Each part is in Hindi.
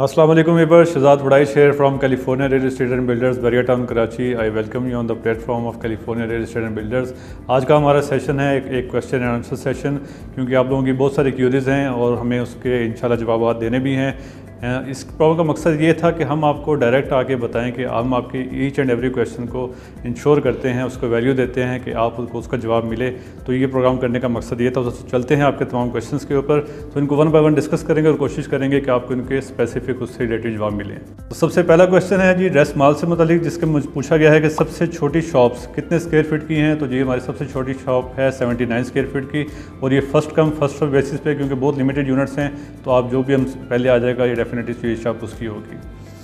अस्सलाम वालेकुम viewer, Shahzad Waraich here from California Real Estate and Builders, Barrier Town, Karachi. I welcome you on the platform of California Real Estate and Builders. आज का हमारा सेशन है एक क्वेश्चन एंड आंसर सेशन, क्योंकि आप लोगों की बहुत सारी क्यूरीज हैं और हमें उसके इंशाल्लाह जवाब देने भी हैं। इस प्रोग्राम का मकसद ये था कि हम आपको डायरेक्ट आके बताएं कि हम आपके ईच एंड एवरी क्वेश्चन को इंश्योर करते हैं, उसको वैल्यू देते हैं कि आपको उसका जवाब मिले। तो ये प्रोग्राम करने का मकसद ये था। तो चलते हैं आपके तमाम क्वेश्चंस के ऊपर, तो इनको वन बाय वन डिस्कस करेंगे और कोशिश करेंगे कि आपको इनके स्पेसिफिक उससे रिलेटेड जवाब मिले। तो सबसे पहला क्वेश्चन है जी ड्रेस मॉल से मुतालिक, जिसके मुझे पूछा गया है कि सबसे छोटी शॉप्स कितने स्क्वायर फीट की हैं। तो जी हमारी सबसे छोटी शॉप है 79 स्क्वायर फीट की, और ये first come first serve basis पे, क्योंकि बहुत लिमिटेड यूनिट्स हैं। तो आप जो भी हम पहले आ जाएगा ये डेफिनेटली शॉप उसकी होगी।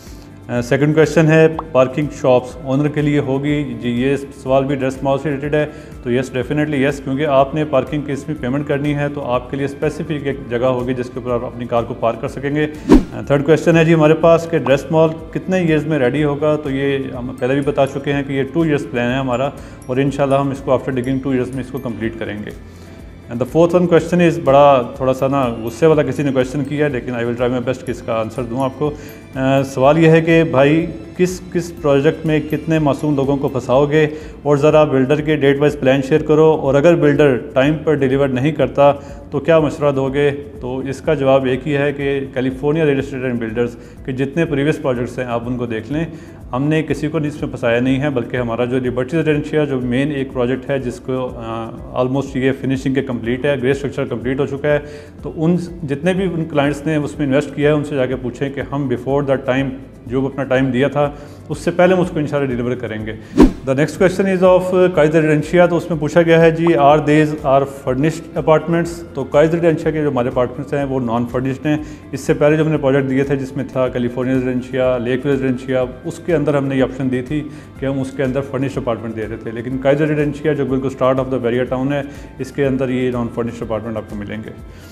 सेकंड क्वेश्चन है पार्किंग शॉप्स ओनर के लिए होगी जी। ये सवाल भी ड्रेस मॉल से रिलेटेड है। तो यस, डेफिनेटली यस, क्योंकि आपने पार्किंग की इसमें पेमेंट करनी है तो आपके लिए स्पेसिफिक एक जगह होगी जिसके ऊपर आप अपनी कार को पार्क कर सकेंगे। थर्ड क्वेश्चन है जी हमारे पास कि ड्रेस मॉल कितने ईयर्स में रेडी होगा। तो ये हम पहले भी बता चुके हैं कि ये 2 ईयर्स प्लान है हमारा, और इंशाल्लाह हम इसको आफ्टर डिगिंग 2 ईयर्स में इसको कंप्लीट करेंगे। And the fourth one question is बड़ा थोड़ा सा ना गुस्से वाला किसी ने क्वेश्चन किया है, लेकिन I will try my best कि इसका आंसर दूँ आपको। सवाल यह है कि भाई किस किस प्रोजेक्ट में कितने मासूम लोगों को फंसाओगे, और ज़रा बिल्डर के डेट वाइज प्लान शेयर करो, और अगर बिल्डर टाइम पर डिलीवर नहीं करता तो क्या मशवरा दोगे। तो इसका जवाब एक ही है कि California real estate and builders के जितने प्रीवियस प्रोजेक्ट्स हैं आप उनको देख लें। हमने किसी को इसमें फंसाया नहीं है, बल्कि हमारा जो लिबर्टी रेजिडेंशिया जो मेन एक प्रोजेक्ट है जिसको ऑलमोस्ट ये फिनिशिंग के कंप्लीट है, ग्रे स्ट्रक्चर कंप्लीट हो चुका है। तो उन जितने भी उन क्लाइंट्स ने उसमें इन्वेस्ट किया है उनसे जाके पूछें कि हम बिफोर द टाइम जो अपना टाइम दिया था उससे पहले हम उसको इंशाल्लाह डिलीवर करेंगे। The next question is of Kaiz Residencia. तो उसमें पूछा गया है जी आर फर्निश्ड अपार्टमेंट्स। तो काइज रेजिडेंशिया के जो हमारे अपार्टमेंट्स हैं वो नॉन फर्निश्ड हैं। इससे पहले जो हमने प्रोजेक्ट दिए थे जिसमें था कैलिफोर्निया रेजिडेंशिया, लेक रेजिडेंशिया, उसके अंदर हमने ये ऑप्शन दी थी कि हम उसके अंदर फर्निश्ड अपार्टमेंट दे रहे थे। लेकिन काइज रेजिडेंशिया जो बिल्कुल start of the Bahria town है, इसके अंदर ये नॉन फर्निश्ड अपार्टमेंट आपको मिलेंगे।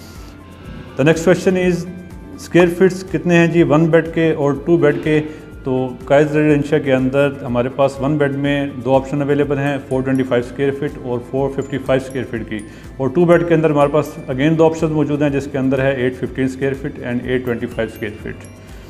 The next question is square feets कितने हैं जी 1 बेड के और 2 बेड के। तो काइज रेजिडेंशिया के अंदर हमारे पास 1 बेड में 2 ऑप्शन अवेलेबल हैं, 425 स्क्वायर फीट और 455 स्क्वायर फीट की, और 2 बेड के अंदर हमारे पास अगेन 2 ऑप्शन मौजूद हैं जिसके अंदर है 815 square feet and 825 square feet.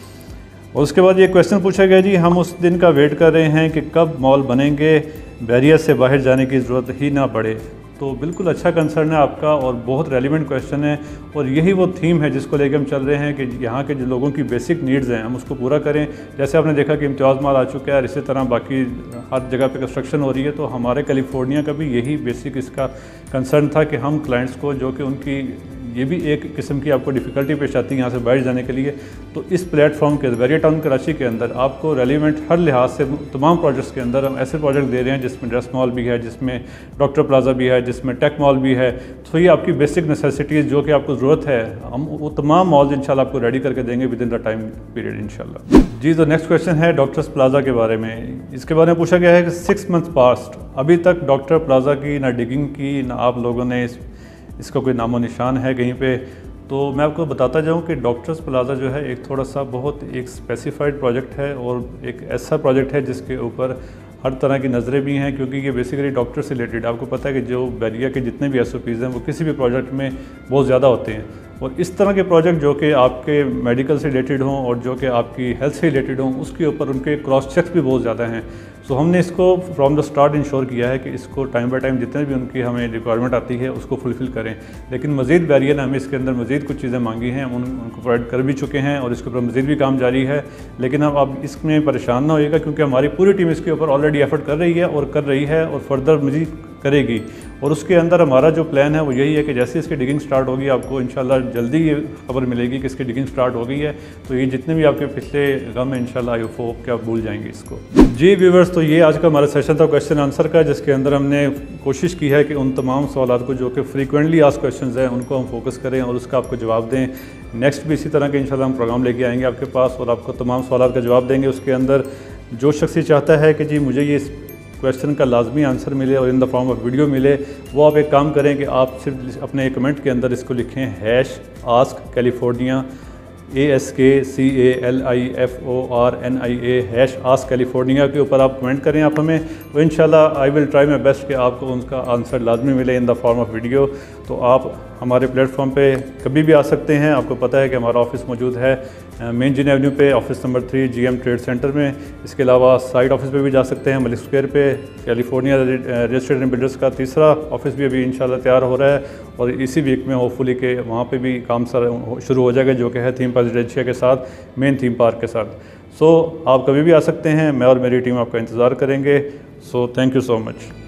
और उसके बाद ये क्वेश्चन पूछा गया जी हम उस दिन का वेट कर रहे हैं कि कब मॉल बनेंगे, बैरियर से बाहर जाने की ज़रूरत ही ना पड़े। तो बिल्कुल अच्छा कंसर्न है आपका और बहुत रेलिवेंट क्वेश्चन है, और यही वो थीम है जिसको लेकर हम चल रहे हैं कि यहाँ के जो लोगों की बेसिक नीड्स हैं हम उसको पूरा करें। जैसे आपने देखा कि इम्तियाज़ माल आ चुका है और इसी तरह बाकी हर जगह पे कंस्ट्रक्शन हो रही है। तो हमारे कैलिफोर्निया का भी यही बेसिक इसका कंसर्न था कि हम क्लाइंट्स को जो कि उनकी ये भी एक किस्म की आपको डिफ़िकल्टी पेश आती है यहाँ से बाहर जाने के लिए, तो इस प्लेटफॉर्म के बैरियर टाउन कराची के अंदर आपको रेलिवेंट हर लिहाज से तमाम प्रोजेक्ट्स के अंदर हम ऐसे प्रोजेक्ट दे रहे हैं जिसमें ड्रेस मॉल भी है, जिसमें डॉक्टर प्लाजा भी है, जिसमें टेक मॉल भी है। तो ये आपकी बेसिक नेसेसिटीज़ जो कि आपको ज़रूरत है हम वो तमाम मॉल्स इंशाल्लाह आपको रेडी करके देंगे within the time period इंशाल्लाह जी। तो नेक्स्ट क्वेश्चन है डॉक्टर्स प्लाजा के बारे में। इसके बारे में पूछा गया है कि 6 मंथ पास्ट अभी तक डॉक्टर प्लाजा की ना डिगिंग की ना आप लोगों ने इसका कोई नामो निशान है कहीं पे। तो मैं आपको बताता जाऊं कि डॉक्टर्स प्लाजा जो है एक थोड़ा सा बहुत एक स्पेसिफाइड प्रोजेक्ट है और एक ऐसा प्रोजेक्ट है जिसके ऊपर हर तरह की नज़रें भी हैं, क्योंकि ये बेसिकली डॉक्टर से रिलेटेड आपको पता है कि जो बैरियर के जितने भी SOPs हैं वो किसी भी प्रोजेक्ट में बहुत ज़्यादा होते हैं, और इस तरह के प्रोजेक्ट जो कि आपके मेडिकल से रिलेटेड हों और जो कि आपकी हेल्थ से रिलेटेड हों उसके ऊपर उनके क्रॉस चेक्स भी बहुत ज़्यादा हैं। सो हमने इसको फ्रॉम द स्टार्ट इंश्योर किया है कि इसको टाइम बाय टाइम जितने भी उनकी हमें रिक्वायरमेंट आती है उसको फुलफ़िल करें। लेकिन मज़ीद बैरियर ने हमें इसके अंदर मज़ीद कुछ चीज़ें मांगी हैं, हम उनको प्रोवाइड कर भी चुके हैं और इसके ऊपर मज़ीद भी काम जारी है। लेकिन अब इसमें परेशान ना होइएगा, क्योंकि हमारी पूरी टीम इसके ऊपर ऑलरेडी एफर्ट कर रही है और फर्दर मज़ीद करेगी। और उसके अंदर हमारा जो प्लान है वो यही है कि जैसे इसकी डिगिंग स्टार्ट होगी आपको इंशाल्लाह जल्दी ये खबर मिलेगी कि इसकी डिगिंग स्टार्ट हो गई है। तो ये जितने भी आपके पिछले गम है इंशाल्लाह आई होप कि आप भूल जाएंगे इसको जी। व्यूवर्स, तो ये आज का हमारा सेशन था क्वेश्चन आंसर का, जिसके अंदर हमने कोशिश की है कि उन तमाम सवालों को जो कि फ्रीक्वेंटली आस्क्ड क्वेश्चंस हैं उनको हम फोकस करें और उसका आपको जवाब दें। नेक्स्ट भी इसी तरह के इंशाल्लाह हम प्रोग्राम लेके आएंगे आपके पास और आपको तमाम सवालों का जवाब देंगे। उसके अंदर जो शख्स चाहता है कि जी मुझे ये क्वेश्चन का लाजमी आंसर मिले और in the form of video मिले, वो आप एक काम करें कि आप सिर्फ अपने कमेंट के अंदर इसको लिखें #AskCalifornia ASKCALIFORNIA #Ask California के ऊपर आप कमेंट करें आप हमें, तो इंशाल्लाह I will try my best कि आपको उनका आंसर लाजमी मिले in the form of video. तो आप हमारे प्लेटफॉर्म पे कभी भी आ सकते हैं। आपको पता है कि हमारा ऑफिस मौजूद है मेन जिन एवेन्यू पे, office number 3 GM trade centre में। इसके अलावा साइड ऑफिस पे भी जा सकते हैं मलिक स्क्वायर पे। California real estate and builders का तीसरा ऑफिस भी अभी इंशाल्लाह तैयार हो रहा है और इसी वीक में होपफुली के वहाँ पे भी काम शुरू हो जाएगा, जो कि है थीम पार्क रेजिडेंशिया के साथ, मेन थीम पार्क के साथ। सो आप कभी भी आ सकते हैं, मैं और मेरी टीम आपका इंतज़ार करेंगे। So thank you so much.